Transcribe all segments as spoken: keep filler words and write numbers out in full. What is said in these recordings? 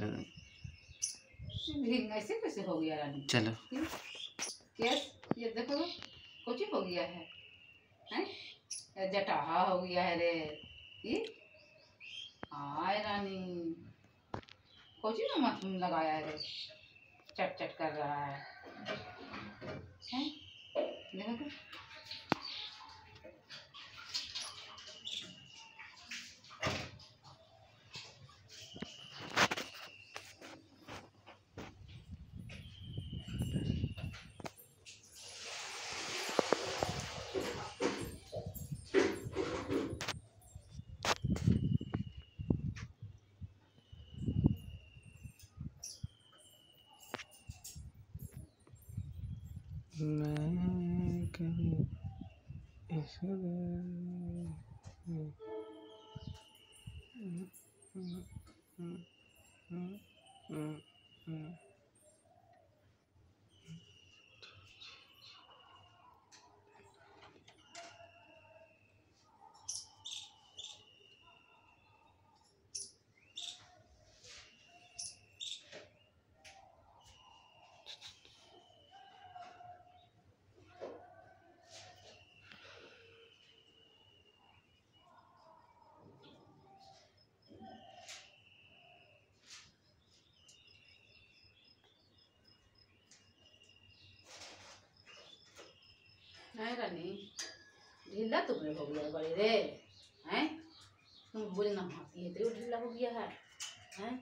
कर ऐसे कैसे हो गया रानी? चलो केस ये देखो कुछ हो गया है, हैं जटाहा हो गया है रे ये। हाय रानी कुछ ना मत लगाया है रे, चट चट कर रहा है, हैं देखो तो। मैं कभी इस नहीं रानी ढीला तुमने हो गया बड़े रे, हैं तुम बोले ना हाथी है तो ढीला हो गया है, हैं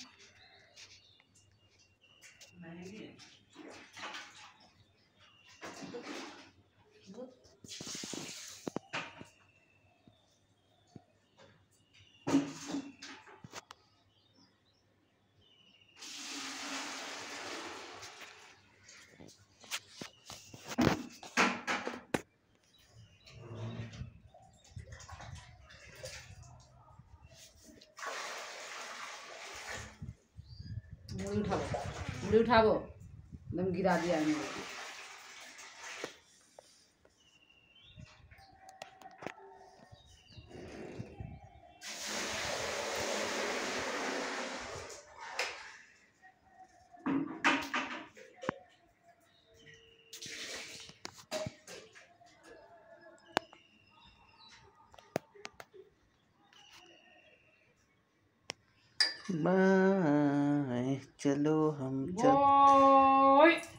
मुड़ी उठाओ मुड़ी उठाओ एकदम गिरा दिया है। बाय चलो हम चल ओए